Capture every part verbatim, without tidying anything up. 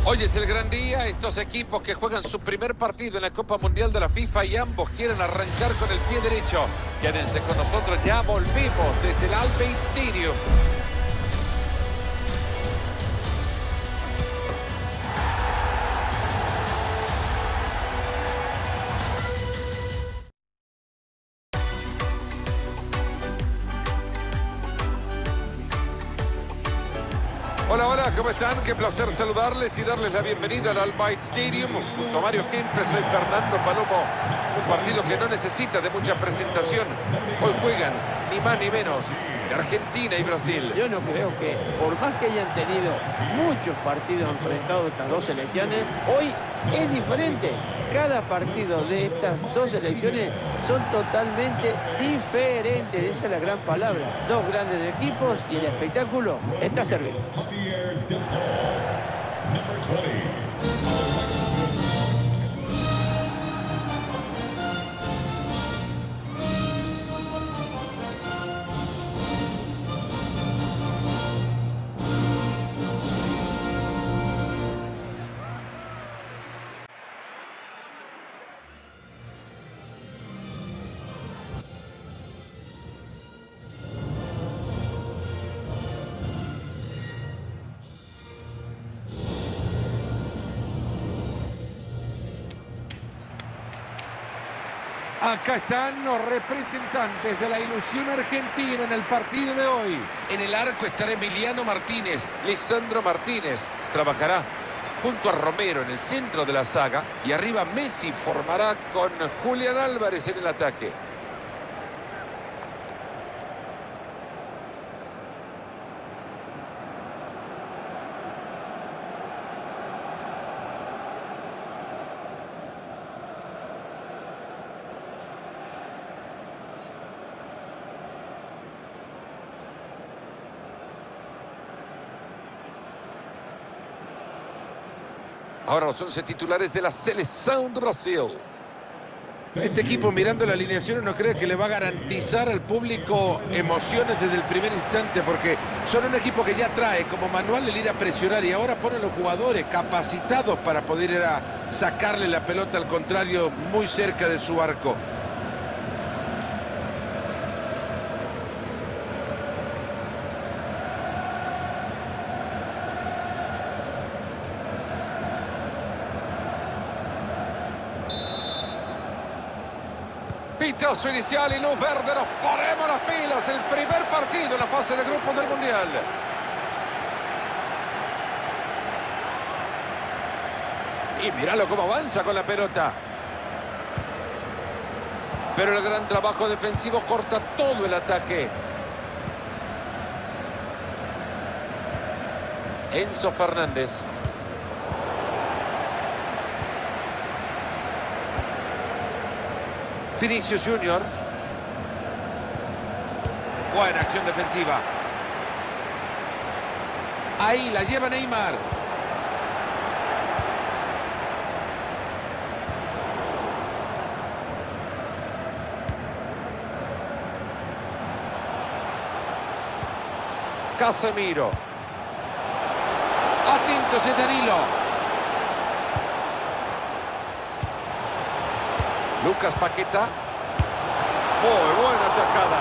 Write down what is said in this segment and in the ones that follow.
Hoy es el gran día, estos equipos que juegan su primer partido en la Copa Mundial de la FIFA y ambos quieren arrancar con el pie derecho. Quédense con nosotros, ya volvimos desde el Al Bayt Stadium. Hola, hola, ¿cómo están? Qué placer saludarles y darles la bienvenida al Al Bayt Stadium. Junto a Mario Kempes, soy Fernando Palomo. Un partido que no necesita de mucha presentación. Hoy juegan ni más ni menos de Argentina y Brasil. Yo no creo que, por más que hayan tenido muchos partidos enfrentados estas dos selecciones, hoy es diferente. Cada partido de estas dos selecciones son totalmente diferentes. Esa es la gran palabra. Dos grandes equipos y el espectáculo está servido. Acá están los representantes de la ilusión argentina en el partido de hoy. En el arco estará Emiliano Martínez. Lisandro Martínez trabajará junto a Romero en el centro de la saga. Y arriba Messi formará con Julián Álvarez en el ataque. Ahora los once titulares de la Selección de Brasil. Este equipo, mirando la alineación, no cree que le va a garantizar al público emociones desde el primer instante, porque son un equipo que ya trae como manual el ir a presionar y ahora ponen los jugadores capacitados para poder ir a sacarle la pelota al contrario muy cerca de su arco. Pitazo inicial y luz verde, nos ponemos las pilas, el primer partido en la fase de grupos del Mundial. Y míralo cómo avanza con la pelota. Pero el gran trabajo defensivo corta todo el ataque. Enzo Fernández. Vinicius Junior. Buena acción defensiva. Ahí la lleva Neymar. Casemiro. Atento ese Danilo. Lucas Paqueta. Muy buena atacada.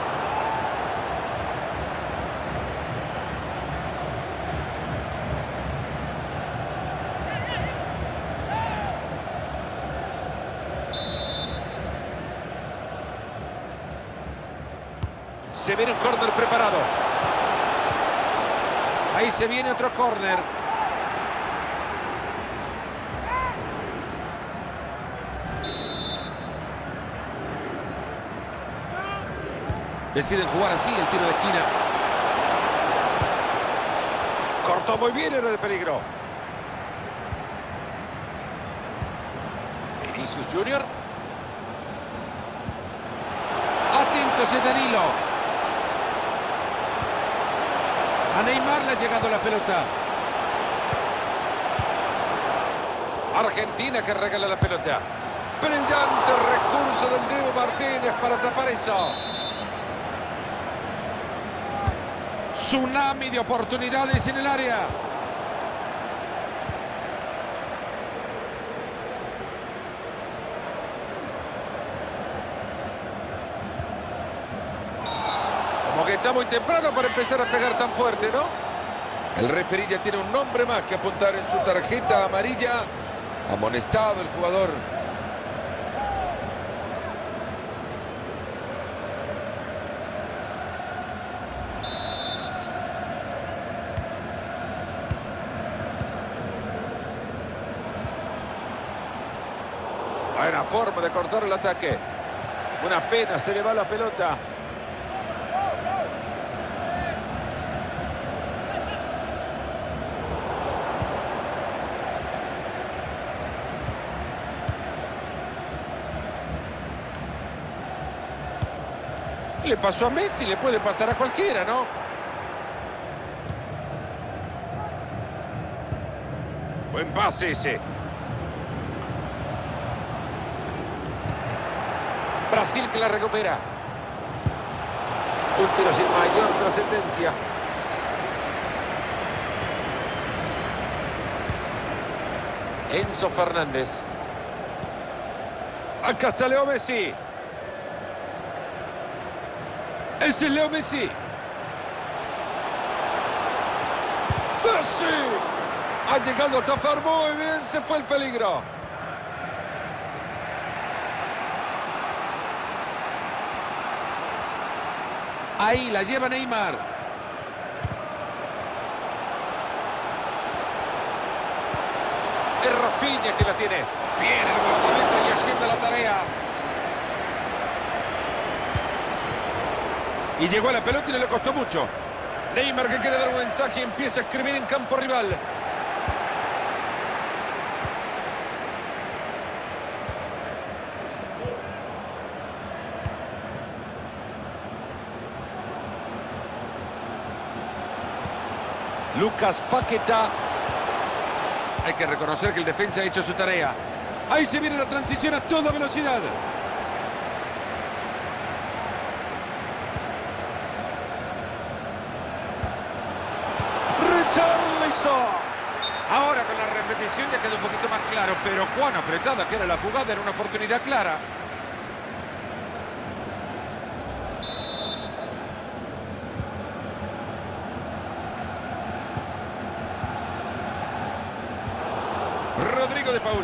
Se viene un córner preparado. Ahí se viene otro córner. Deciden jugar así el tiro de esquina. Cortó muy bien, era de peligro. Vinicius Junior. Atento ese Danilo. A Neymar le ha llegado la pelota. Argentina que regala la pelota. Brillante recurso del Dibu Martínez para tapar eso. Tsunami de oportunidades en el área. Está muy temprano para empezar a pegar tan fuerte, ¿no? El referí ya tiene un nombre más que apuntar en su tarjeta amarilla. Amonestado el jugador. Buena forma de cortar el ataque. Una pena, se le va la pelota. Le pasó a Messi, le puede pasar a cualquiera, ¿no? Buen pase ese. Brasil que la recupera. Un tiro sin mayor trascendencia. Enzo Fernández. Acá está Leo Messi. Ese es Leo Messi. ¡Messi! Ha llegado a tapar muy bien. Se fue el peligro. Ahí la lleva Neymar. Es Rafinha que la tiene. Bien el guardameta y haciendo la tarea. Y llegó a la pelota y no le costó mucho. Neymar que quiere dar un mensaje y empieza a escribir en campo rival. Lucas Paquetá. Hay que reconocer que el defensa ha hecho su tarea. Ahí se viene la transición a toda velocidad. Ahora con la repetición ya quedó un poquito más claro, pero cuán apretada que era la jugada, era una oportunidad clara. Rodrigo de Paul.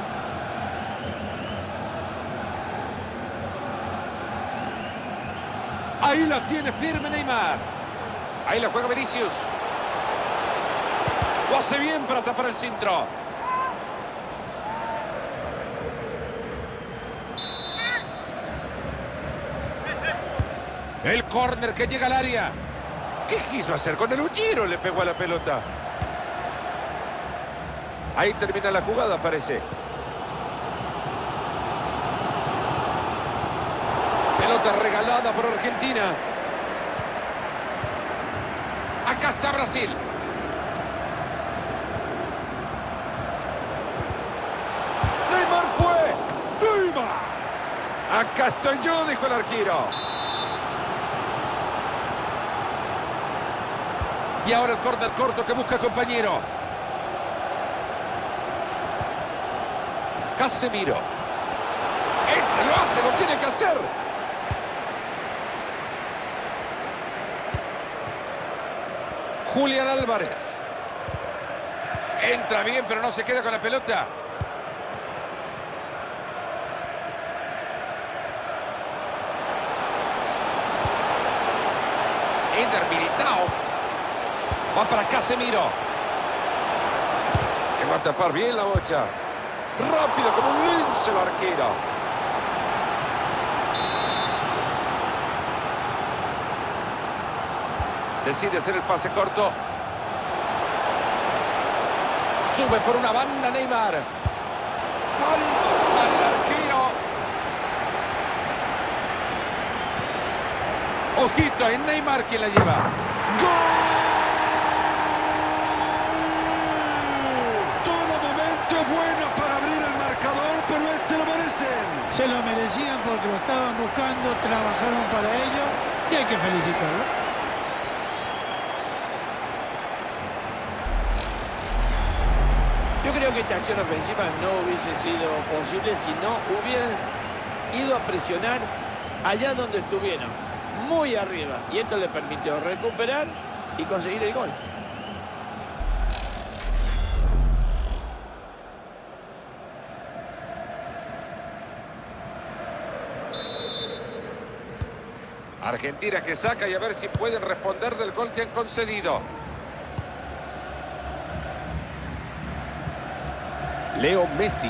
Ahí la tiene firme Neymar. Ahí la juega Vinicius. Lo hace bien para tapar el centro. El córner que llega al área. ¿Qué quiso hacer? Con el uñero le pegó a la pelota. Ahí termina la jugada, parece. Pelota regalada por Argentina. Acá está Brasil. Neymar fue. Neymar. Acá estoy yo, dijo el arquero. Y ahora el córner corto que busca compañero. Casemiro. Este lo hace, lo tiene que hacer. Julián Álvarez. Entra bien, pero no se queda con la pelota. Eder Militao. Va para Casemiro. Que va a tapar bien la bocha. Rápido como un lince el arquero. Decide hacer el pase corto. Sube por una banda Neymar. Para el arquero. Ojito, es Neymar quien la lleva. ¡Gol! Bueno para abrir el marcador, pero este lo merecen. Se lo merecían porque lo estaban buscando, trabajaron para ello y hay que felicitarlo. Yo creo que esta acción ofensiva no hubiese sido posible si no hubieran ido a presionar allá donde estuvieron. muy arriba. Y esto le permitió recuperar y conseguir el gol. Argentina que saca y a ver si pueden responder del gol que han concedido. Leo Messi.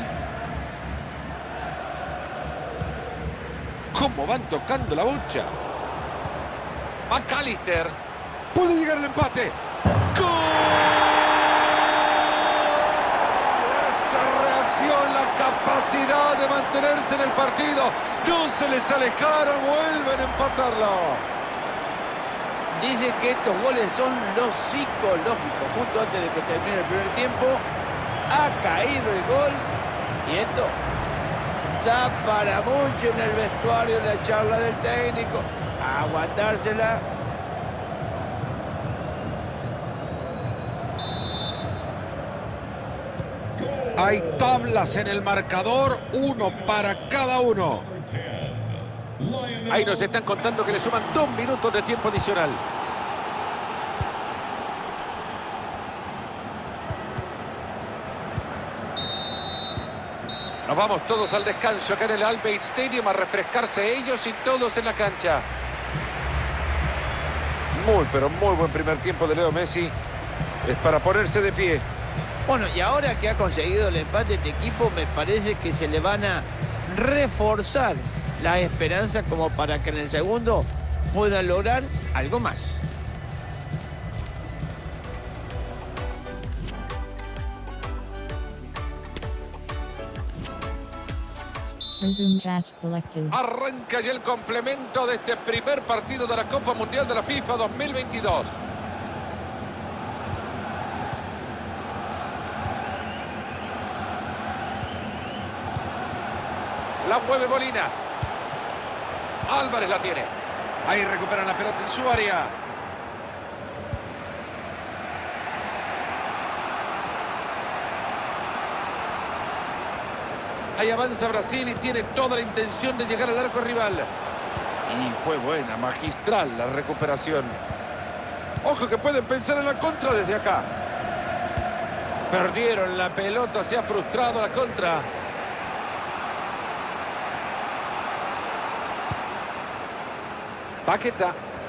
¿Cómo van tocando la bocha? McAllister. Puede llegar el empate. ¡Gol! Esa reacción, la capacidad de mantenerse en el partido. No se les alejaron, vuelven a empatarlo. Dice que estos goles son los psicológicos. Justo antes de que termine el primer tiempo, ha caído el gol. Y esto da para mucho en el vestuario, en la charla del técnico. A aguantársela. Hay tablas en el marcador, uno para cada uno. Ahí nos están contando que le suman dos minutos de tiempo adicional. Nos vamos todos al descanso acá en el Albert Stadium a refrescarse ellos y todos en la cancha. Muy, pero muy buen primer tiempo de Leo Messi. Es para ponerse de pie. Bueno, y ahora que ha conseguido el empate este equipo, me parece que se le van a reforzar las esperanzas como para que en el segundo puedan lograr algo más. Resume catch selected. Arranca ya el complemento de este primer partido de la Copa Mundial de la FIFA dos mil veintidós. La mueve Molina. Álvarez la tiene. Ahí recuperan la pelota en su área. Ahí avanza Brasil y tiene toda la intención de llegar al arco rival. Y fue buena, magistral la recuperación. Ojo que pueden pensar en la contra desde acá. Perdieron la pelota, se ha frustrado la contra. Paqueta.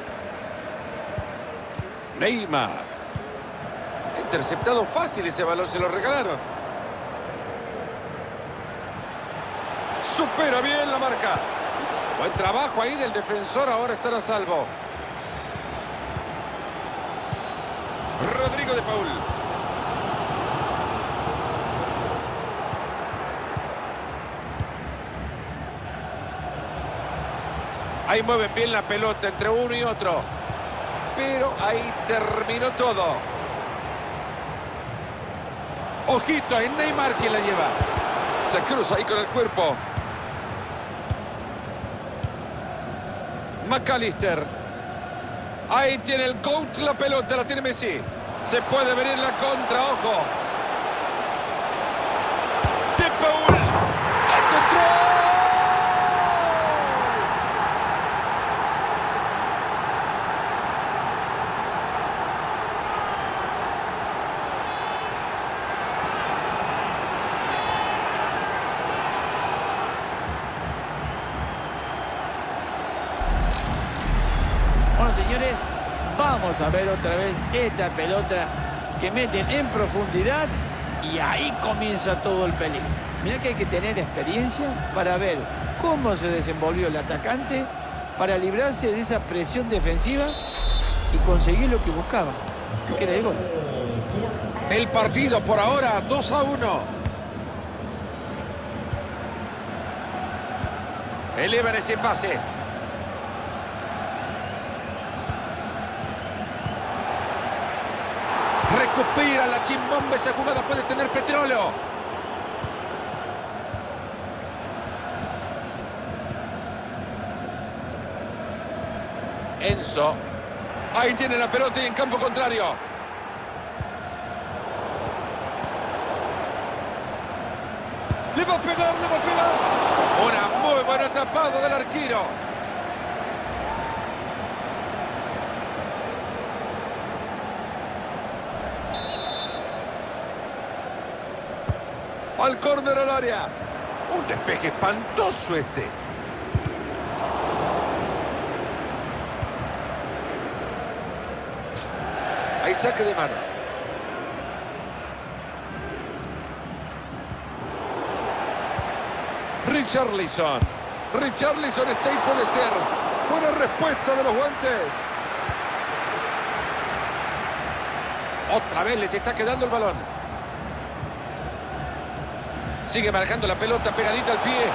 Neymar. Interceptado fácil ese balón, se lo regalaron. Supera bien la marca. Buen trabajo ahí del defensor, ahora están a salvo. Rodrigo de Paul. Ahí mueven bien la pelota entre uno y otro. Pero ahí terminó todo. Ojito, es Neymar quien la lleva. Se cruza ahí con el cuerpo. McAllister. Ahí tiene el GOAT la pelota, la tiene Messi. Se puede venir la contra, ojo. De Paul. ¡El control! Bueno, señores, vamos a ver otra vez esta pelota que meten en profundidad y ahí comienza todo el peligro. Mirá que hay que tener experiencia para ver cómo se desenvolvió el atacante para librarse de esa presión defensiva y conseguir lo que buscaba, que era el gol. El partido por ahora dos a uno. Elevan ese pase. Recupera la chimbomba, esa jugada puede tener petróleo. Enzo. Ahí tiene la pelota y en campo contrario. Le va a pegar, le va a pegar. Una muy buena tapada del arquero. Al córner al área. Un despeje espantoso este. Hay saque de manos. Richarlison. Richarlison está y puede ser. Buena respuesta de los guantes. Otra vez les está quedando el balón. Sigue marcando la pelota pegadita al pie.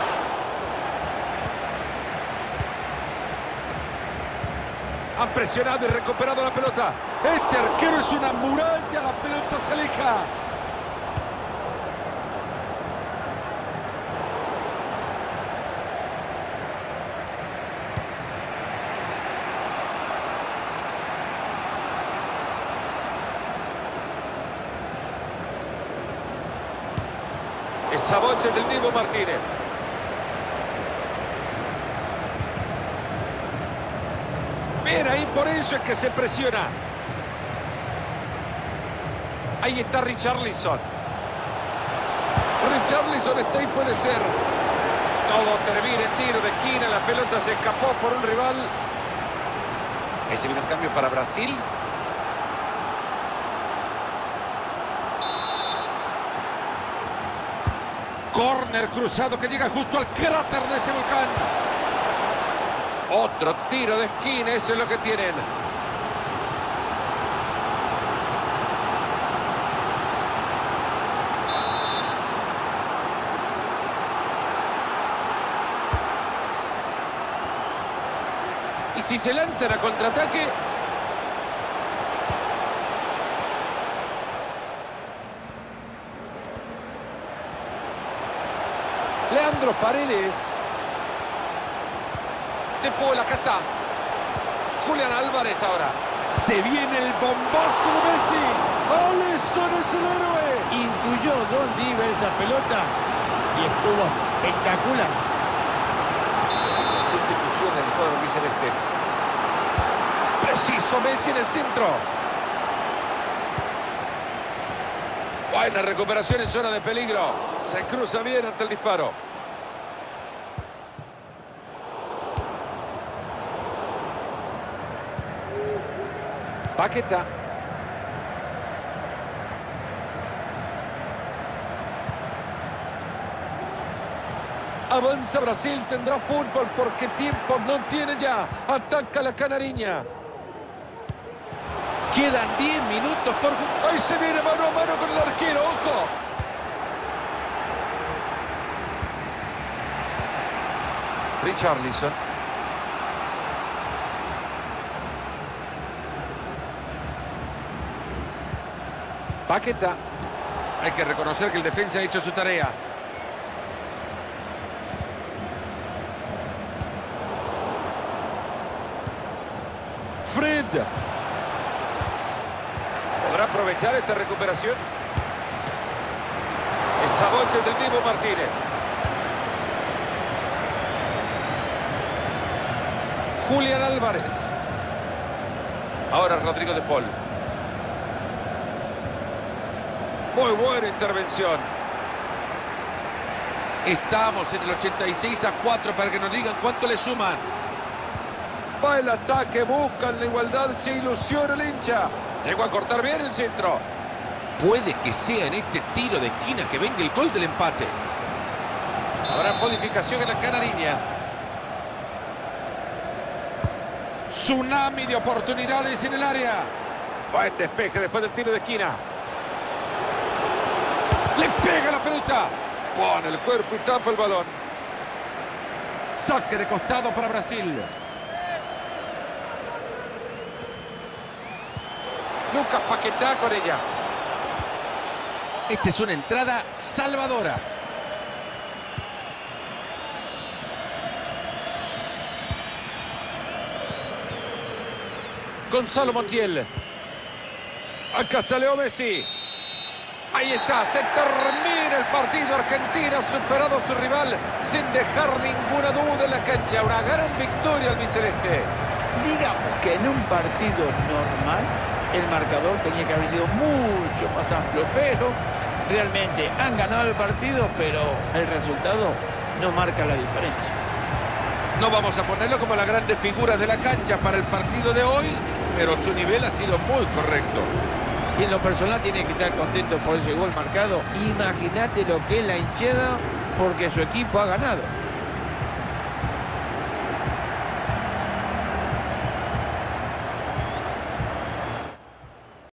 Han presionado y recuperado la pelota. Este arquero es una muralla. La pelota se aleja. Esa bocha del mismo Martínez. Mira, y por eso es que se presiona. Ahí está Richarlison. Richarlison está y puede ser. Todo termina en tiro de esquina. La pelota se escapó por un rival. Ahí se viene un cambio para Brasil. Córner cruzado que llega justo al cráter de ese volcán. Otro tiro de esquina, eso es lo que tienen. Y si se lanzan a contraataque... Leandro Paredes. De Paul, acá está. Julián Álvarez ahora. Se viene el bombazo de Messi. Alisson es el héroe. Intuyó dónde iba esa pelota y estuvo espectacular. Sustitución del cuadro albiceleste. Preciso Messi en el centro. Buena recuperación en zona de peligro. Se cruza bien ante el disparo. Paqueta. Avanza Brasil, tendrá fútbol porque tiempo no tiene ya. Ataca la canariña. Quedan diez minutos por... ¡Ahí se viene mano a mano con el arquero! ¡Ojo! Richarlison. Paqueta. Hay que reconocer que el defensa ha hecho su tarea. Fred. ¿Podrá aprovechar esta recuperación? Esa bocha del mismo Martínez. Julián Álvarez. Ahora Rodrigo de Paul. Muy buena intervención. Estamos en el ochenta y seis a cuatro para que nos digan cuánto le suman. Va el ataque, buscan la igualdad, se ilusiona el hincha. Llegó a cortar bien el centro. Puede que sea en este tiro de esquina que venga el gol del empate. Habrá modificación en la canariña. Tsunami de oportunidades en el área. Buen despeje después del tiro de esquina. Le pega la pelota. Pone el cuerpo y tapa el balón. Saque de costado para Brasil. Lucas Paquetá con ella. Esta es una entrada salvadora. Gonzalo Montiel. Acá está Leo Messi. Ahí está, se termina el partido. Argentina ha superado a su rival sin dejar ninguna duda en la cancha. Una gran victoria albiceleste. Digamos que en un partido normal el marcador tenía que haber sido mucho más amplio, pero Realmente han ganado el partido, pero el resultado no marca la diferencia. No vamos a ponerlo como la grande figura de la cancha para el partido de hoy, pero su nivel ha sido muy correcto. Si en lo personal tiene que estar contento por ese gol marcado, imagínate lo que es la hinchada porque su equipo ha ganado.